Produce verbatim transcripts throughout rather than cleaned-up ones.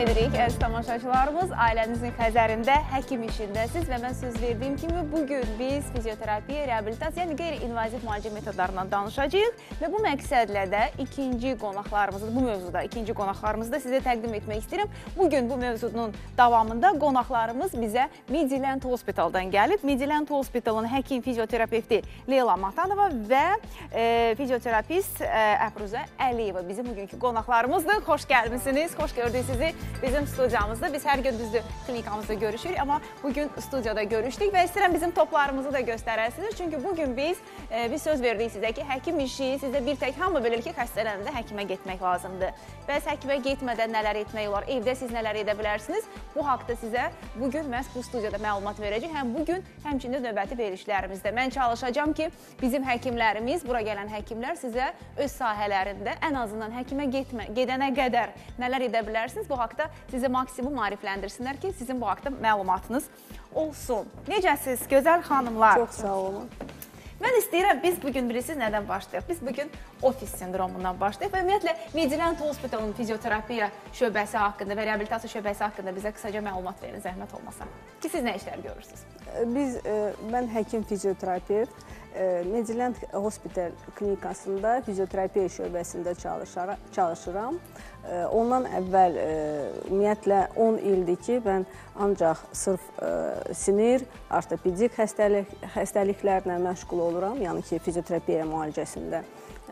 edirik, əziz tamaşaçılarımız. Ailənizin xəzərində həkim işindəsiz və mən söz verdiyim kimi bugün biz fizioterapiya, reabilitasiya, yəni qeyri-invaziv müalicə metodlarından danışacağıq və bu məqsədlə də ikinci qonaqlarımızı, bu mövzuda ikinci qonaqlarımızı da sizə təqdim etmək istəyirəm. Bugün bu mövzunun davamında qonaqlarımız bizə Midland Hospitaldan gəlib. Midland Hospitalın həkim fizioterapevti Leyla Matanova və e, fizioterapist e, Əfruzə Əliyeva bizim bugünkü qonaqlarımızdır. Xoş gəlmişsiniz, xoş gördük sizi bizim studiyamızda. Biz hər gün düzdür klinikamızda görüşürük, amma bugün studiyada görüşdük və istəyirəm bizim toplarımızı da göstərəsiniz. Çünki bugün biz e, bir söz verdik sizə ki, həkim işi sizə bir tək hamı bilir ki, xəstələndə həkimə getmək lazımdır. Bəs həkimə getmədən nələr etmək olar, evdə siz nələr edə bilərsiniz? Bu haqda sizə bugün məhz bu studiyada məlumat verəcək. Həm bugün, həmçində növbəti verilişlərimizdə. Mən çalışacağam ki, bizim həkimlərimiz, bura gələn həkimlər sizə öz sahələrində ən azından həkimə getmə, gedənə qədər nələr edə bilərsiniz? Bu haqda sizə maksimum marifləndirsinlər ki, sizin bu haqda məlumatınız olsun. Necəsiz, gözəl xanımlar? Çox sağ olun. Mən istəyirəm, biz bugün bilirsiniz nədən başlayaq? Biz bugün ofis sindromundan başlayaq və ümumiyyətlə Midland Hospitalın fizioterapiya şöbəsi haqqında və reabilitasiya şöbəsi haqqında bizə qısaca məlumat verin, zəhmət olmasa. Ki, siz nə işlər görürsünüz? Biz, mən həkim fizioterapevt, Midland Hospital klinikasında fizioterapiya şöbəsində çalışıram. Ondan əvvəl ümumiyyətlə on ildir ki, mən ancaq sırf sinir, ortopedik xəstəlik, xəstəliklərlə məşğul oluram, yəni ki, fizioterapiya müalicəsində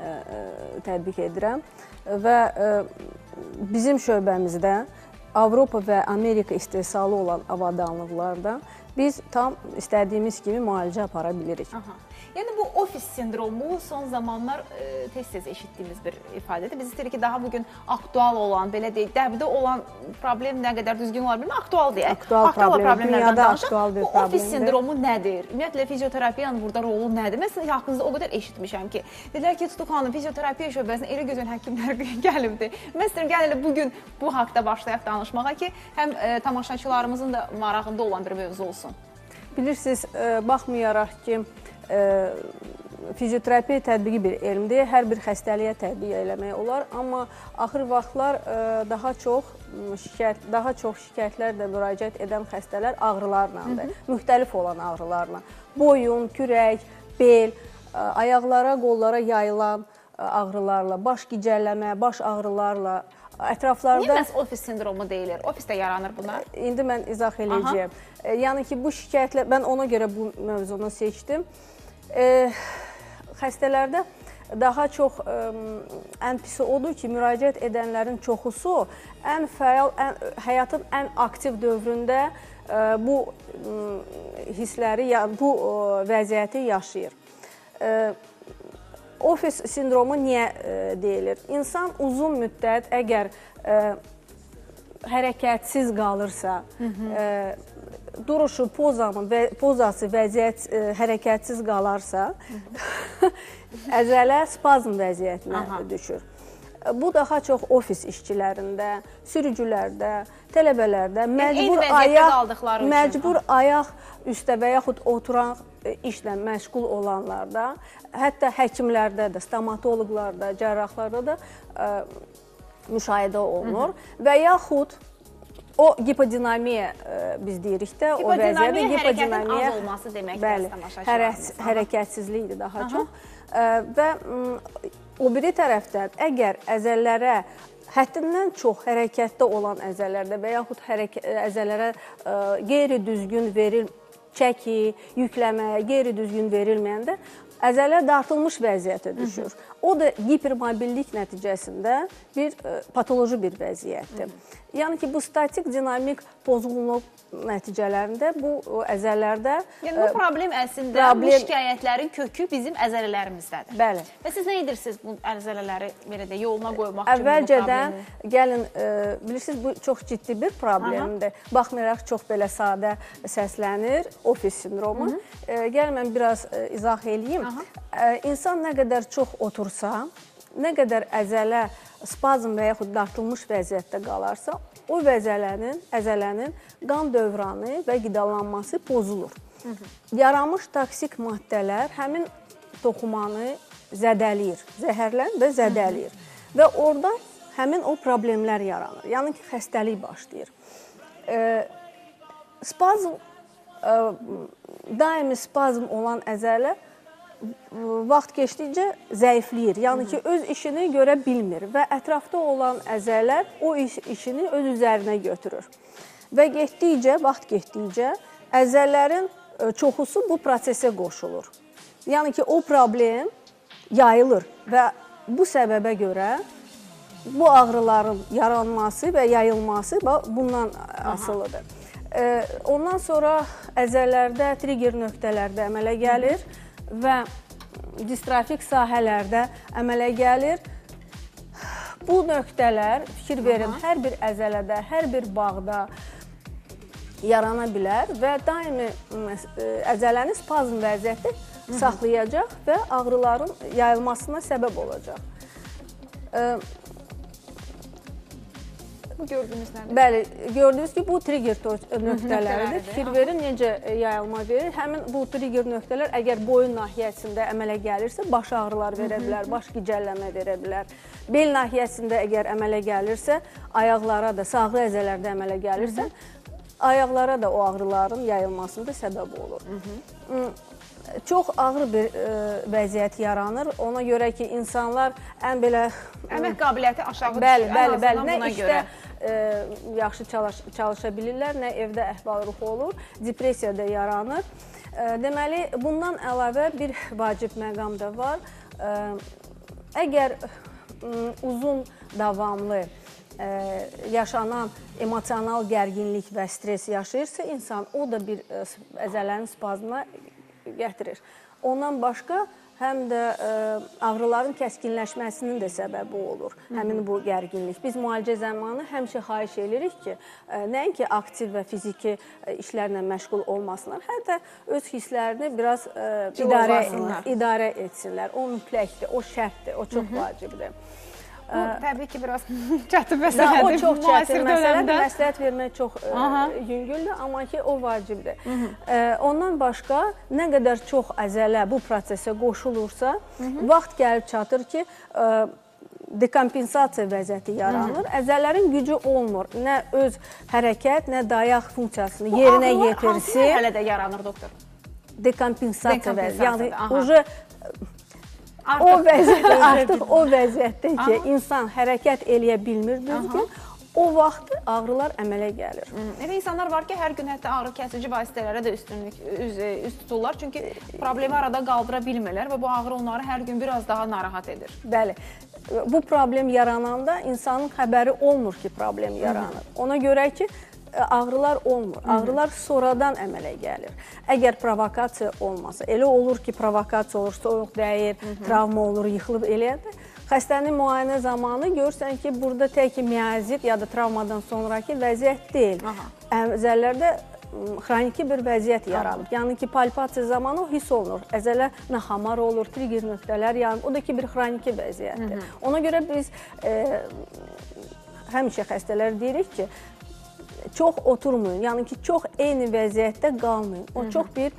tətbiq edirəm. Və bizim şöbəmizdə Avropa və Amerika istehsalı olan avadanlıqlarda biz tam istədiyimiz kimi müalicə apara bilirik. Aha. Yəni bu ofis sindromu son zamanlar tez-tez eşitdiyimiz bir ifadədir. Biz istəyirik ki, daha bugün aktual olan, belə deyək, dəbdə olan problem nə qədər düzgün olar bilmə, aktual deyək. Aktual problem, dünyada aktual bir problemdir. Bu ofis sindromu nədir? Ümumiyyətlə, fizioterapiyanın burada rolu nədir? Mən sizin haqqınızda o qədər eşitmişəm ki, dedilər ki, Tutuq xanım, fizioterapiya şöbəsinə elə gözəl həkimlər gəlibdir. Mən istəyirəm, gəl elə bugün bu haqda başlayaq danışmağa ki, həm e, tamaşaçılarımızın da marağında olan bir mövzu olsun. Bilirsiniz, e, baxmayaraq ki, e, fizioterapiya tətbiqi bir elmdir, hər bir xəstəliyə tətbiq eləmək olar, amma axır vaxtlar e, daha çox şikayət, daha çox şikayətlərlə müraciət edən xəstələr ağrılarlandır, müxtəlif olan ağrılarla. Boyun, kürək, bel, ayaqlara, qollara yayılan ağrılarla, baş gicəlləmə, baş ağrılarla, ətraflarda... Niyə məhz ofis sindromu deyilir? Ofisdə yaranır bunlar? İndi mən izah edəcəyəm. Yəni ki, bu şikayətlər, mən ona görə bu mövzunu seçdim. E, xəstələrdə daha çox e, ən pisi odur ki, müraciət edənlərin çoxusu ən fəal, ən, həyatın ən aktiv dövründə e, bu e, hissləri, bu e, vəziyyəti yaşayır. E, Ofis sindromu niyə e, deyilir? İnsan uzun müddət əgər e, hərəkətsiz qalırsa, Hı -hı. E, duruşu, pozanın və pozası vəziyyət e, hərəkətsiz qalarsa, əzələ spazm vəziyyətinə Aha. düşür. Bu daha çox ofis işçilərində, sürücülərdə, tələbələrdə məcbur ayaq, məcbur ayaq üstə və yaxud oturan işlə məşğul olanlarda, hətta həkimlərdə də, stomatoloqlarda, cərrahlarda da ə, müşahidə olunur. Hı -hı. Və yaxud o hipodinamiya ə, biz deyirik də, o vəziyyədə hipodinamiya hərəkətin az olması deməkdir. Bəli, hərə, hərəkətsizlikdir daha Aha. çox. Ə, və ə, o biri tərəfdən, əgər əzələlərə həddindən çox hərəkətdə olan əzələrdə və yaxud hərəkə, əzələrə ə, qeyri-düzgün verilmir, çəki, yükləmə, qeyri-düzgün verilməyəndə əzələ dartılmış vəziyyətə düşür. Hı -hı. O da hipermobillik nəticəsində bir e, patoloji bir vəziyyətdir. Hı -hı. Yəni ki, bu statik dinamik pozğunluq nəticələrində bu əzələrdə... Yəni, bu problem əslində, problem... bu şikayətlərin kökü bizim əzələlərimіздədir. Bəli. Və siz nə edirsiniz bu əzələləri belə də yoluna qoymaq üçün? Əvvəlcədən, gəlin, e, bilirsiniz, bu çox ciddi bir problemdir. Aha. Baxmayaraq, çox belə sadə səslənir, ofis sindromu. Hı -hı. E, gəlin, mən biraz e, izah edeyim. E, insan nə qədər çox otursa, nə qədər əzələ spazm və yaxud dartılmış vəziyyətdə qalarsa, o vəzələnin, əzələnin qan dövranı və qidalanması pozulur. Hı -hı. Yaranmış toksik maddələr həmin toxumanı zədələyir, zəhərlən və zədələyir. Hı -hı. Və oradan həmin o problemlər yaranır. Yəni ki, xəstəlik başlayır. E, spazm, e, daimi spazm olan əzələ vaxt keçdikcə zəifləyir. Yəni ki, öz işini görə bilmir və ətrafda olan əzələr o iş, işini öz üzərinə götürür. Və getdikcə, vaxt getdikcə əzələrin çoxusu bu prosesə qoşulur. Yəni ki, o problem yayılır və bu səbəbə görə bu ağrıların yaranması və yayılması bundan asılıdır. E, ondan sonra əzələrdə trigger nöqtələrdə əmələ gəlir və distrofik sahələrdə əmələ gəlir. Bu nöqtələr, fikir verin, Aha. hər bir əzələdə, hər bir bağda yarana bilər və daimi əzələni spazm vəziyyəti saxlayacaq və ağrıların yayılmasına səbəb olacaq. Bu gördüyünüz nədir? Bəli, gördünüz ki, bu trigger nöqtələridir. Fikir verin, necə yayılma verir. Həmin bu trigger nöqtələr əgər boyun nahiyəsində əmələ gəlirsə, baş ağrılar verə bilər, baş gicəllənmə verə bilər. Bel nahiyəsində əgər əmələ gəlirsə, ayaqlara da, sağlı əzələrdə əmələ gəlirsə, ayaqlara da o ağrıların yayılmasında səbəb olur. Çox ağır bir ə, vəziyyət yaranır. Ona görə ki, insanlar ən belə... Əmək qabiliyyəti aşağı düşür. Bəli, bəli, bəli. Nə işdə ə, yaxşı çalış, çalışa bilirlər, nə evdə əhval-ruhu olur, depressiya da yaranır. Ə, deməli, bundan əlavə bir vacib məqam da var. Ə, əgər ə, uzun, davamlı ə, yaşanan emosional gərginlik və stres yaşayırsa insan, o da bir ə, əzələrin spazmına gətirir. Ondan başqa həm də ə, ağrıların kəskinləşməsinin də səbəbi olur, həmin bu gərginlik. Biz müalicə zamanı həmişə xahiş edirik ki, ə, nəinki aktiv və fiziki ə, işlərlə məşğul olmasınlar, həm də öz hisslərini biraz ə, idarə, idarə etsinlər. O mütləqdir, o şərtdir, o çox Hı -hı. vacibdir. Bu, təbii ki, biraz çətin məsələdir. O çox çətin məsələdir. Məsləhət vermək çox ə, yüngüldür, amma ki, o vacibdir. Hı -hı. Ə, ondan başqa, nə qədər çox əzələ bu prosesə qoşulursa, Hı -hı. vaxt gəlib çatır ki, ə, dekompensasiya vəziyyəti yaranır. Hı -hı. Əzələrin gücü olmur. Nə öz hərəkət, nə dayaq funksiyasını bu yerinə yetirsin. Bu ağrılar hansı mərhələdə yaranır, doktor? Dekompensasiya vəziyyəti. Yəni, uca... Artıq. O vəziyyətdə, artıq o vəziyyətdə ki, Aha. insan hərəkət eləyə bilmir düzgün, o vaxt ağrılar əmələ gəlir. Elə insanlar var ki, hər gün hətta ağrı kəsici vasitələrə də üstünlük, üz, üz tuturlar. Çünki problemi arada qaldıra bilmirlər və bu ağrı onları hər gün biraz daha narahat edir. Bəli. Bu problem yarananda insanın xəbəri olmur ki, problem yaranır. Ona görə ki, ağrılar olmur. Ağrılar sonradan əmələ gəlir. Əgər provokasiya olmasa, elə olur ki, provokasiya olur, soyuq dəyir, travma olur, yıxılıb eləyəndə, xəstənin müayinə zamanı görürsən ki, burada tək ki, miazit ya da travmadan sonraki vəziyyət deyil. Əzələrdə xroniki bir vəziyyət yaranıb. Yəni ki, palpasiya zamanı o hiss olunur. Əzələ naxamar olur, trigger nöqtələr yanıb. O da ki, bir xroniki vəziyyətdir. Ona görə biz e, həmişə xəstələr deyirik ki, çox oturmayın, yəni ki, çox eyni vəziyyətdə qalmayın. O çox bir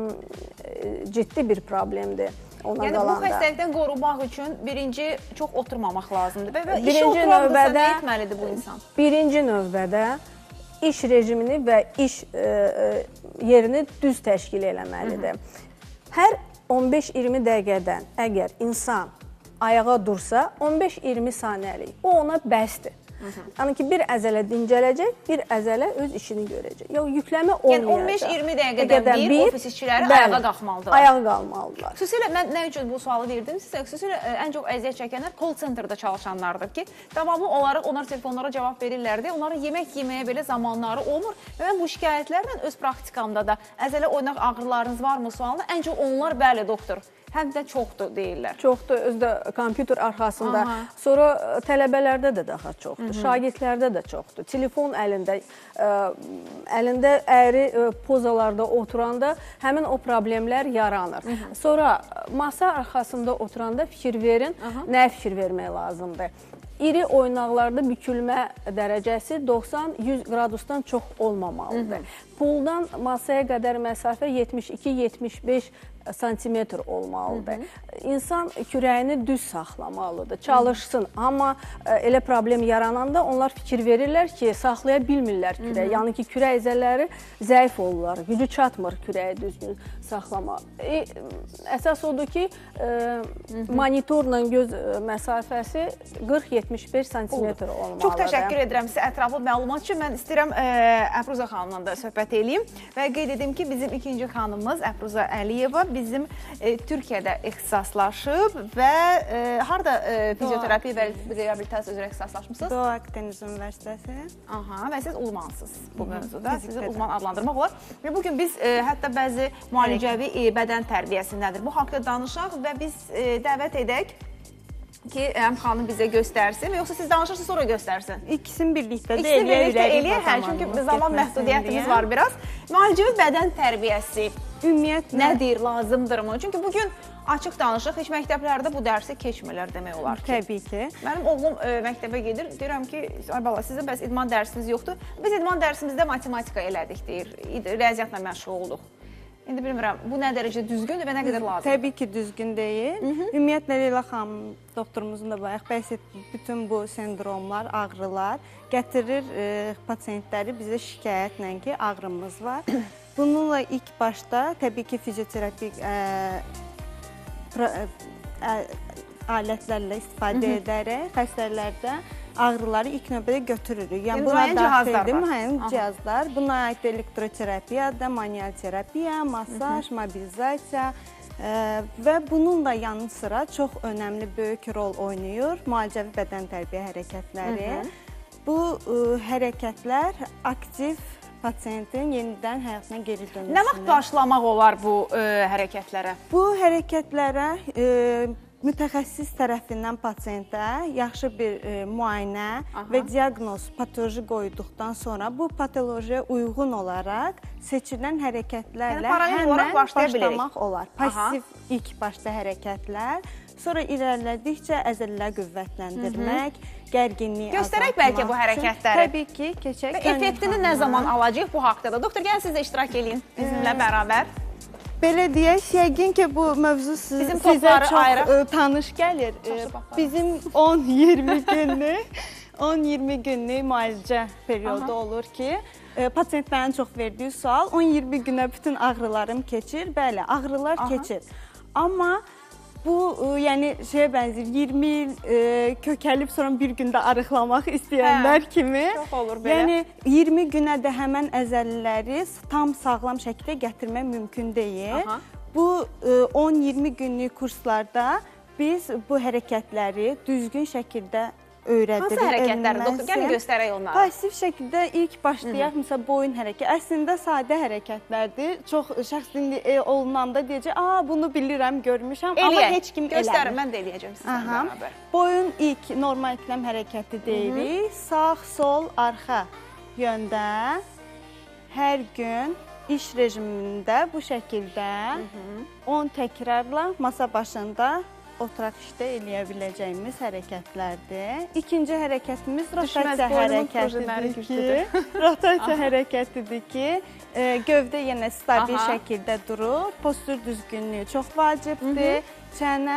ciddi bir problemdir ona yəni, qalanda. Yəni, bu xəstəlikdən qorumaq üçün birinci çox oturmamaq lazımdır. Və işə oturardısa nə etməlidir bu insan? Birinci növbədə iş rejimini və iş e, yerini düz təşkil eləməlidir. Hər on beş iyirmi dəqiqədən əgər insan ayağa dursa, on beş iyirmi saniyəlik, o ona bəsdir. Yəni ki, bir əzələ dincələcək, bir əzələ öz işini görəcək. Yox, yükləmə olmayacaq. Yəni, on beş iyirmi dəqiqədən bir ofis işçiləri ayağa qalmalıdırlar. Ayağa qalmalıdırlar. Xüsusilə, mən nə üçün bu sualı verdim sizə? Xüsusilə ən çox əziyyət çəkənlər call centerdə çalışanlardır ki, davamlı olaraq onlar telefonlara cavab verirlərdi. Onların yemək yeməyə belə zamanları olmur. Və mən bu şikayətlərlə öz praktikamda da əzələ oynaq ağrılarınız varmı sualına ən çox onlar, bəli, doktor, həm də çoxdur deyirlər. Çoxdur, özdə kompüter arxasında. Aha. Sonra tələbələrdə də daha çoxdur, Hı -hı. şagirdlərdə də çoxdur. Telefon əlində, ə, əlində əyri ə, pozalarda oturanda həmin o problemlər yaranır. Hı -hı. Sonra masa arxasında oturanda fikir verin, Aha. nəyə fikir vermək lazımdır? İri oynaqlarda bükülmə dərəcəsi doxsan yüz qradusdan çox olmamalıdır. Hı -hı. Puldan masaya qədər məsafə yetmiş iki yetmiş beş santimetr olmalıdır. Hı -hı. İnsan kürəyini düz saxlamalıdır, çalışsın. Hı -hı. Amma elə problem yarananda onlar fikir verirlər ki, saxlaya bilmirlər kürəyi. Hı -hı. Yəni ki, kürək əzələləri zəif olurlar, gücü çatmır kürəyi düzgün saxlama. E, əsas odur ki, e, Hı -hı. monitorla göz məsafəsi qırx yetmiş beş santimetr olmalıdır. Çox təşəkkür edirəm sizə ətraflı məlumat üçün. Mən istəyirəm e, Əfruza xanımla da söhbət edeyim və qeyd edim ki, bizim ikinci xanımımız Əfruza Əliyeva bizim e, Türkiyədə ixtisaslaşıb və e, harda e, fizioterapiya və reabilitasiya üzrə ixtisaslaşmısınız? Doğu Akdeniz Üniversitesi. Aha, və siz uzmansınız bu mövzuda. Sizi uzman adlandırmaq olar. Və bugün biz e, hətta bəzi müalicəvi e, bədən tərbiyəsindədir. Bu haqda danışaq və biz e, dəvət edək ki, həm xanım bizə göstərsin, yoxsa siz danışırsınız, sonra göstərsin? İkisini birlikdə də İkisini birlikdə eləyək, hə, çünki zaman getməsin məhdudiyyətimiz deyə. var biraz. Müalicəvi bədən tərbiyəsi Ümumiyyətlə nədir, lazımdırmı? Çünki bugün açıq danışıq, heç məktəblərdə bu dərsi keçmirlər demək olar ki. Təbii ki. Mənim oğlum e, məktəbə gedir, deyirəm ki, ay bala, sizin bəs idman dərsiniz yoxdur. Biz idman dərsimizdə matematika elədik, deyir, riyaziyyatla məşğul olduq. İndi bilmirəm, bu nə dərəcə düzgündür və nə qədər lazımdır? Təbii ki, düzgün deyil. Hı -hı. Ümumiyyətlə, Leyla xanım, doktorumuzun da bayaq bəhs etdiyi bütün bu sendromlar, ağrılar gətirir e, pasiyentləri bizə şikayətlə ki, ağrımız var. Bununla ilk başda təbii ki, fizioterapik e, pra, e, alətlərlə istifadə Hı -hı. edərək xəstələrdə ağrıları ilk növbədə götürürük. Yəni, buna daxildir müəyyən cihazlar. Buna aid elektroterapiya, da manual terapiya, masaj, Hı -hı. mobilizasiya e, və bununla yanı sıra çox önəmli, böyük rol oynayır müalicəvi bədən tərbiyə hərəkətləri. Hı -hı. Bu e, hərəkətlər aktiv pasiyentin yenidən həyatına geri dönüşünə. Nə vaxt başlamaq olar bu e, hərəkətlərə? Bu hərəkətlərə e, mütəxəssis tərəfindən pasiyentə yaxşı bir e, müayinə Aha. və diaqnoz, patoloji qoyduqdan sonra bu patolojiyə uyğun olaraq seçilən hərəkətlərlə yəni, həmən başlamaq bilirik. olar. Pasiv Aha. ilk başda hərəkətlər, sonra irəlilədikcə əzələləri qüvvətləndirmək, Hı -hı. gərginliyi Göstərək bəlkə bu hərəkətləri. Təbii ki, keçək. Və effektini nə zaman alacaq bu haqda da? Doktor, gəlin siz də iştirak edin bizimlə bərabər. Belə deyək, yəqin ki, bu mövzu siz, Bizim sizə çox ayrı. ə, tanış gəlir. Ə, bizim on iyirmi günlük, on iyirmi günlük müalicə periodu Aha. olur ki, ə, pasiyentlərin çox verdiyi sual, on iyirmi günə bütün ağrılarım keçir. Bəli, ağrılar Aha. keçir. Amma bu, ə, yəni şeyə bənzər, iyirmi il ə, kökəlib sonra bir gündə arıqlamaq istəyənlər hə, kimi. Çox olur belə. Yəni iyirmi günə də həmən əzələləri tam sağlam şəkildə gətirmək mümkün deyil. Aha. Bu ə, on iyirmi günlük kurslarda biz bu hərəkətləri düzgün şəkildə öyrədirik. Hansı hərəkətlərdir, doktor? Gəlin göstərək onları. Pasiv şəkildə ilk başlayaq, məsələn, boyun hərəkəti. Əslində sadə hərəkətlərdir. Çox şəxsin olunanda deyəcək, aa, bunu bilirəm, görmüşəm, Eləyək. amma heç kim eləmir. Göstərin, mən də eləyəcəm sizdən bərabər. Boyun ilk normal ikləm hərəkəti deyirik. Sağ, sol, arxa yöndə hər gün iş rejimində bu şəkildə Hı -hı. on təkrarla masa başında oturaq işdə eləyə biləcəyimiz hərəkətlərdir. İkinci hərəkətimiz rotasiya hərəkətidir ki, rotasiya hərəkətidir ki, e, gövdə yenə stabil Aha. şəkildə durur. Postur düzgünlüyü çox vacibdir. Hı -hı. Çənə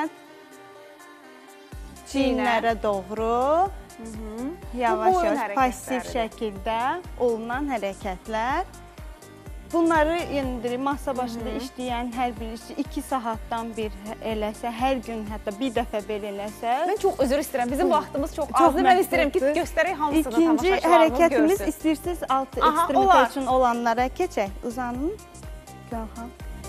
çiyinlərə doğru yavaş-yavaş pasiv şəkildə olunan hərəkətlər. Bunları yenə masa başında Hı -hı. işləyən hər bir işçi iki saatdan bir eləsə, hər gün hətta bir dəfə belə eləsə. Mən çox özür istəyirəm. Bizim vaxtımız çox azdır. Mən istəyirəm ki, göstərək hamısını tamaşaçılarımız görsün. İkinci hərəkətimiz istəyirsiniz alt ekstremite üçün olanlara keçək. Uzanın. Görün.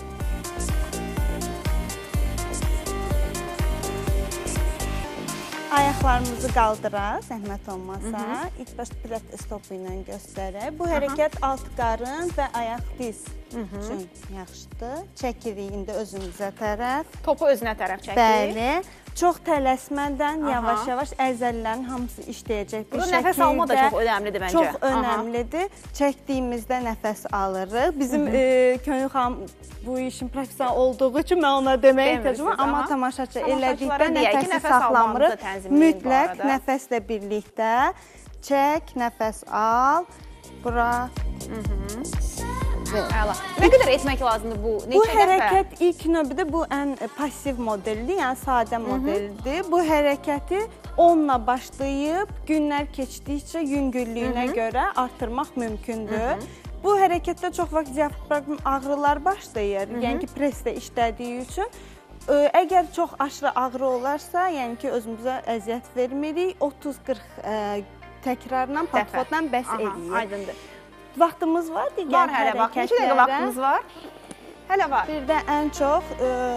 Ayaqlarımızı qaldıraq, zəhmət olmasa. Hı -hı. İlk başda pilət stopu ilə göstərək. Bu hərəkət Aha. alt qarın və ayaq diz Hı -hı. üçün yaxşıdır. Çəkirik indi özümüzə tərəf. Topu özünə tərəf çəkirik. Bəli. Çox tələsmədən yavaş-yavaş əzəllərin hamısı işləyəcək bu şəkildə. Nəfəs alma da çox önəmlidir məncə. Çox önəmlidir. Çəkdiyimizdə nəfəs alırıq. Bizim e, Könül xanım bu işin professional olduğu üçün mən ona deməyə ehtiyacım var. Amma tamaşaçı elədikdə nəfəsi saxlamırıq. Mütləq nəfəslə birlikdə çək, nəfəs al, bura. Hı -hı. Əla. Nə qədər etmək lazımdır bu? Bu Neçə dəfə? hərəkət ilk növbədə bu ən passiv modeldir, yəni sadə modeldir. Bu hərəkəti onla başlayıb günlər keçdikcə yüngüllüyünə görə artırmaq mümkündür. Bu hərəkətdə çox vaxt diafraqm ağrılar başlayır, yəni ki, presdə işlədiyi üçün. Əgər çox aşırı ağrı olarsa, yəni ki, özümüzə əziyyət vermirik, otuz qırx təkrarla, podxodla bəs eləyir. Aydındır. Vaxtımız var digər hərəkətlərə. Var, hələ neçə dəqiqə vaxtımız var? Hələ var. Bir də ən çox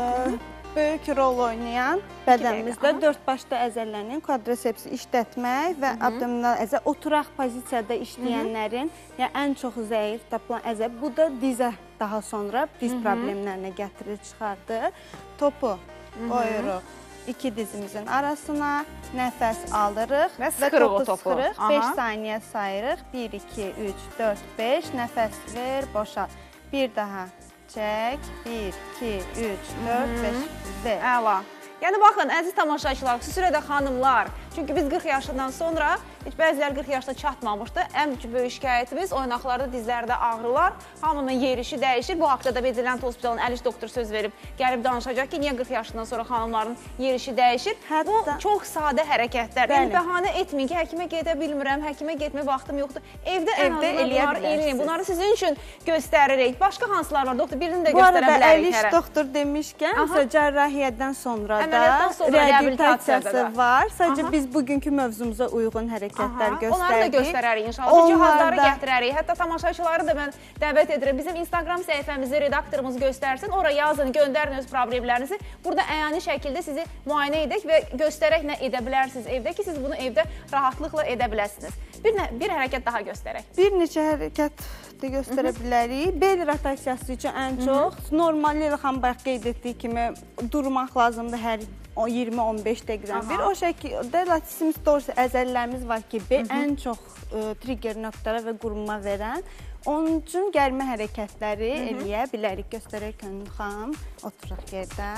böyük rol oynayan bədənimizdə dörd başda əzələlərin quadrisepsi işlətmək və abdominal əzə oturaq pozisiyada işləyənlərin yəni ən çox zəif tapılan əzə. Bu da dizə daha sonra diz problemlərinə gətirir, çıxardır. Topu qoyuruq iki dizimizin arasına, nəfəs alırıq və topu sıxırıq. beş saniyə sayırıq. bir, iki, üç, dörd, beş. Nəfəs ver, boşalt. Bir daha çək. bir, iki, üç, dörd, beş. Ver. Əla. Yəni baxın, əziz tamaşaçılar, xüsusilə də xanımlar, çünki biz qırx yaşından sonra, heç bəziləri qırx yaşına çatmamışdı, ən böyük şikayətimiz oynaqlarda, dizlərdə ağrılar, hamının yerişi dəyişir. Bu haqda da Bedilent Hospitalın Əliş doktor söz verib, gəlib danışacaq ki, niyə qırx yaşından sonra xanımların yerişi dəyişir? Bu çox sadə hərəkətlər. Yəni, bəhanə etməyin ki, həkimə gedə bilmirəm, həkimə getmə vaxtım yoxdur. Evdə ən azından bunları eləyin. Bunları sizin üçün göstəririk. Başqa hansılar var, doktor? Birini də göstərə bilərik. Bu arada Əliş doktor demişkən, cərrahiyyədən sonra reabilitasiyası var. Sadəcə biz bugünkü mövzumuza uyğun hərəkətlər göstərdik. Onları da göstərərik inşallah. Bu cihazları gətirərik. Hətta tamaşaçıları da mən dəvət edirəm. Bizim Instagram səhifəmizi redaktorumuz göstərsin. Ora yazın, göndərin öz problemlərinizi. Burada əyani şəkildə sizi müayinə edək və göstərək nə edə bilərsiniz evdə ki, siz bunu evdə rahatlıqla edə biləsiniz. Bir hərəkət daha göstərək. Bir neçə hərəkət də göstərə bilərik. Bel rotasiyası üçün ən çox normal Leyla bayaq qeyd etdiyi kimi durmaq lazımdır hər iyirmi on beş dəqiqədən bir. O şəkildə latissimus dorsi əzələlərimiz var ki, ən çox trigger nöqtələ və quruma verən. Onun üçün gəlmə hərəkətləri eləyə bilərik. Göstərək Könül xanım, oturaq yerdə.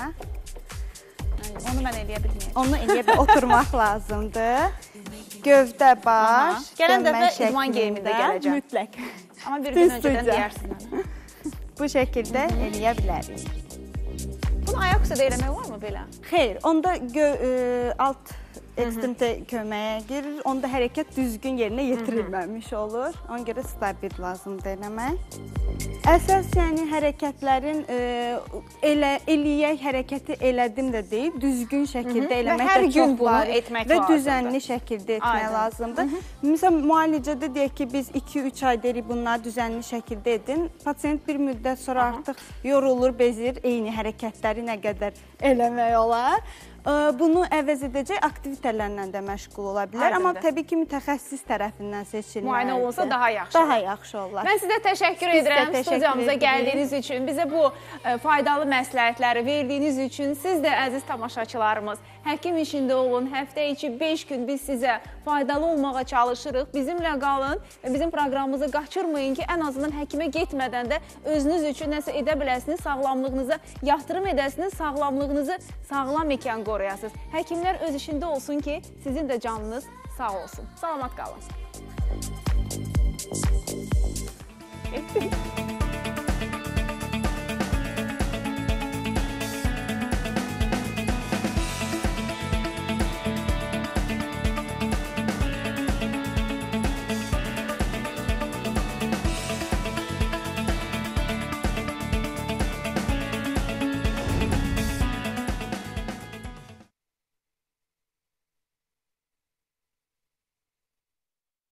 Onu mən eləyə bilməyəm. Onu eləyə bilməyəm. Oturmaq lazımdır. Gövdə baş, gələn dəfə idman geyimində gələcəm. Mütləq. Amma bir gün öncədən deyərsin. Bu şəkildə eləyə bilərik. Bunu ayaq üstə də eləmək var mı belə? Xeyr, onda alt ekstremite köməyə girir, onda hərəkət düzgün yerinə yetirilməmiş olur. Ona görə stabil lazımdır eləmək. Əsas yəni hərəkətlərin eləyək hərəkəti elədim də deyil, düzgün şəkildə eləmək də çox var və düzənli şəkildə etmək lazımdır. Məsələn, müalicədə deyək ki, biz iki üç ay deyirik bunları düzənli şəkildə edin. Pasiyent bir müddət sonra artıq yorulur, bezir, eyni hərəkətləri nə qədər eləmək olar. Bunu əvəz edəcək aktivitələrlə də məşğul ola bilər. Amma təbii ki, mütəxəssis tərəfindən seçilməlidir. Müayinə olunsa daha yaxşı. Daha yaxşı olar. Mən sizə təşəkkür edirəm studiyamıza gəldiyiniz üçün, bizə bu faydalı məsləhətləri verdiyiniz üçün. Siz də əziz tamaşaçılarımız, həkim işində olun, həftə içi beş gün biz sizə faydalı olmağa çalışırıq. Bizimlə qalın və bizim proqramımızı qaçırmayın ki, ən azından həkimə getmədən də özünüz üçün nəsə edə biləsiniz, sağlamlığınıza yatırım edəsiniz, sağlamlığınızı sağlam ikən qoruyasınız. Həkimlər öz işində olsun ki, sizin də canınız sağ olsun. Salamat qalın.